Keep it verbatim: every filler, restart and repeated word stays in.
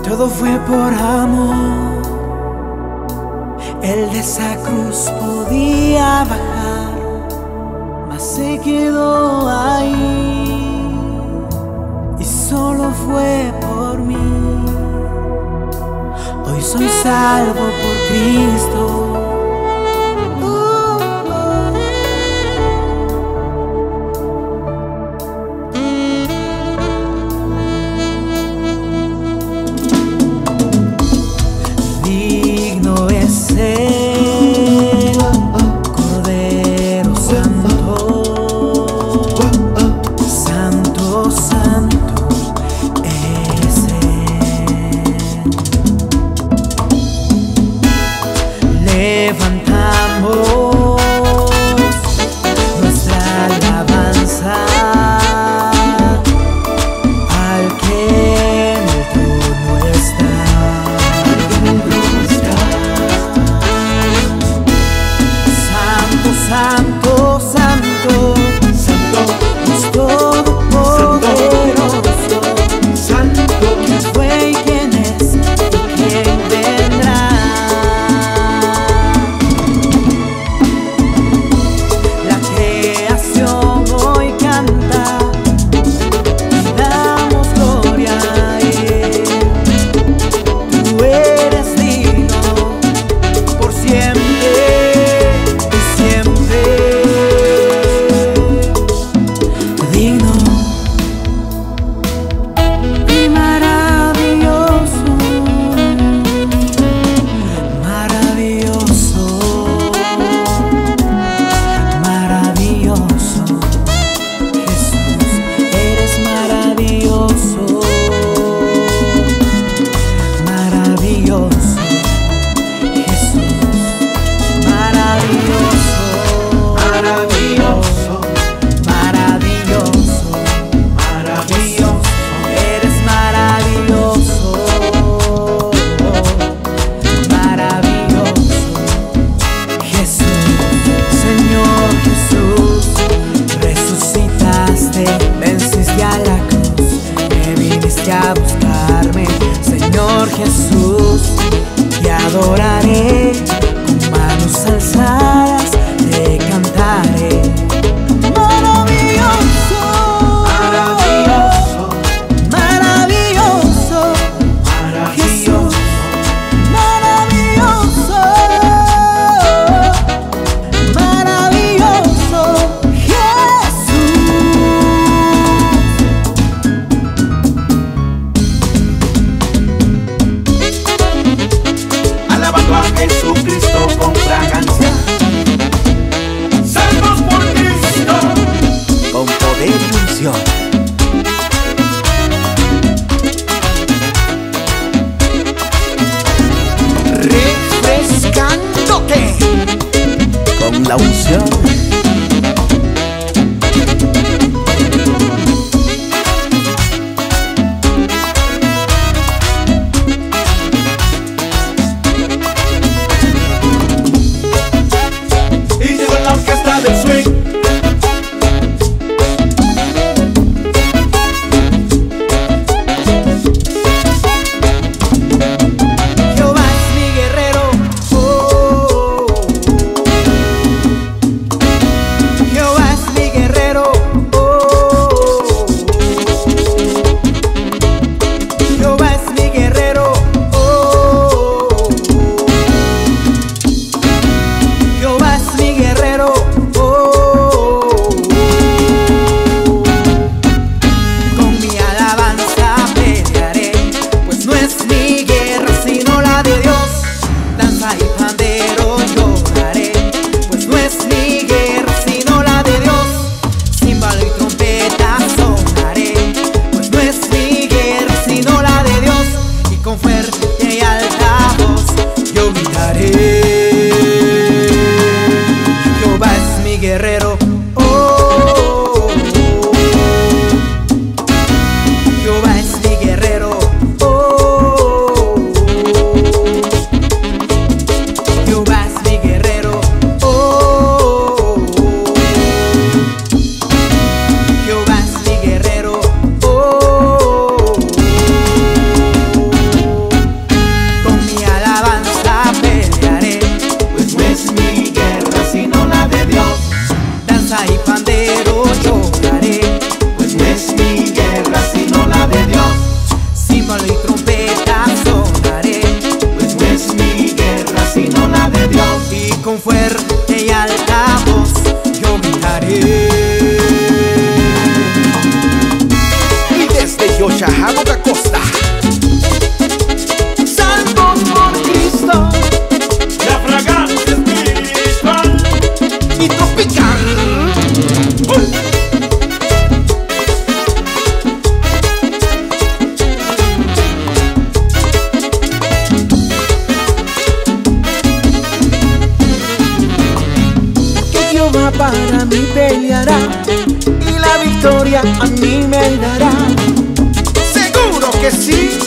Todo fue por amor. El de esa cruz podía bajar, mas se quedó ahí, y solo fue por mí. Hoy soy salvo por Cristo. Digno es el Cordero Santo, Santo, Santo es Él. Levantamos nuestra alabanza al que en el trono está. Santo, santo, santo, es todopoderoso, santo, quien fue y quien es y quien vendrá. La creación hoy canta y damos gloria a Él. Tú eres digno por siempre. Digno y maravilloso, maravilloso, maravilloso. Jesús, eres maravilloso, maravilloso. Jesús, maravilloso, maravilloso. Venciste a la cruz, me viniste a buscarme, Señor Jesús. Te adoraré con manos alzadas, te cantaré. Maravilloso, maravilloso, maravilloso, Jesús, maravilloso, maravilloso. Jesucristo con fragancia, salvos por Cristo, con poder y unción. Refrescándote con la unción. del swing. Jehová es mi guerrero, oh. Shahabo da Costa. Santos por Cristo La fragancia espiritual Y tropical. que Jehová para mí peleará y la victoria a mí me dará. Seguro que sí.